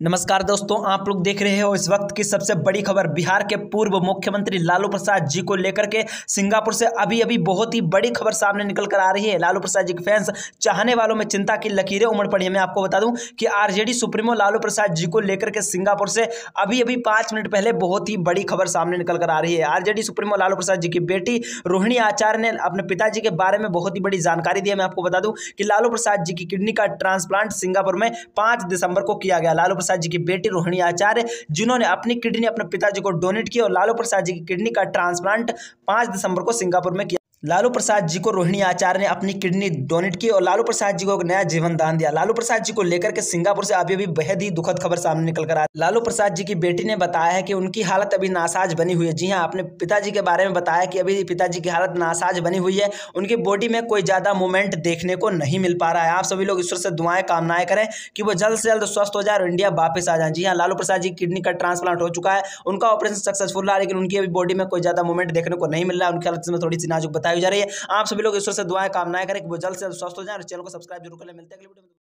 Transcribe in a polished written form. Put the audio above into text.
नमस्कार दोस्तों, आप लोग देख रहे हो इस वक्त की सबसे बड़ी खबर। बिहार के पूर्व मुख्यमंत्री लालू प्रसाद जी को लेकर के सिंगापुर से अभी अभी बहुत ही बड़ी खबर सामने निकल कर आ रही है। लालू प्रसाद जी के फैंस चाहने वालों में चिंता की लकीरें उमड़ पड़ी है। मैं आपको बता दूं कि आरजेडी सुप्रीमो लालू प्रसाद जी को लेकर के सिंगापुर से अभी अभी 5 मिनट पहले बहुत ही बड़ी खबर सामने निकल कर आ रही है। आरजेडी सुप्रीमो लालू प्रसाद जी की बेटी रोहिणी आचार्य ने अपने पिताजी के बारे में बहुत ही बड़ी जानकारी दी है। मैं आपको बता दूं कि लालू प्रसाद जी की किडनी का ट्रांसप्लांट सिंगापुर में 5 दिसंबर को किया गया। लालू प्रसाद जी की बेटी रोहिणी आचार्य जिन्होंने अपनी किडनी अपने पिताजी को डोनेट की और लालू प्रसाद जी की किडनी का ट्रांसप्लांट 5 दिसंबर को सिंगापुर में किया। लालू प्रसाद जी को रोहिणी आचार्य ने अपनी किडनी डोनेट की और लालू प्रसाद जी को एक नया जीवन दान दिया। लालू प्रसाद जी को लेकर के सिंगापुर से अभी अभी बेहद ही दुखद खबर सामने निकल कर आ रही है। लालू प्रसाद जी की बेटी ने बताया है कि उनकी हालत अभी नासाज बनी हुई है। जी हाँ, अपने पिताजी के बारे में बताया कि अभी पिताजी की हालत नासाज बनी हुई है। उनकी बॉडी में कोई ज्यादा मूवमेंट देखने को नहीं मिल पा रहा है। आप सभी लोग ईश्वर से दुआएं कामनाएं करें कि वो जल्द से जल्द स्वस्थ हो जाए और इंडिया वापस आ जाए। जी हाँ, लालू प्रसाद जी की किडनी का ट्रांसप्लांट हो चुका है, उनका ऑपरेशन सक्सेसफुल रहा, लेकिन उनकी अभी बॉडी में कोई ज्यादा मूवमेंट देखने को नहीं मिल रहा है। उनकी हालत में थोड़ी सी नाजुक बताई जा रही है। आप सभी लोग ईश्वर से दुआएं कामनाएं करें कि वो जल्द से जल्द स्वस्थ हो जाए और चैनल को सब्सक्राइब जरूर कर ले। मिलते हैं अगली वीडियो में।